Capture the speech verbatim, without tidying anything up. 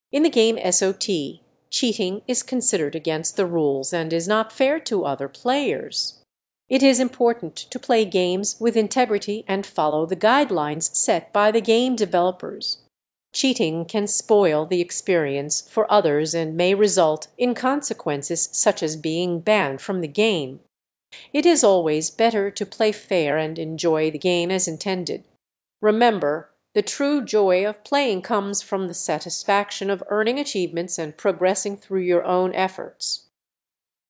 In the game S O T, cheating is considered against the rules and is not fair to other players. It is important to play games with integrity and follow the guidelines set by the game developers. Cheating can spoil the experience for others and may result in consequences such as being banned from the game. It is always better to play fair and enjoy the game as intended. Remember, the true joy of playing comes from the satisfaction of earning achievements and progressing through your own efforts.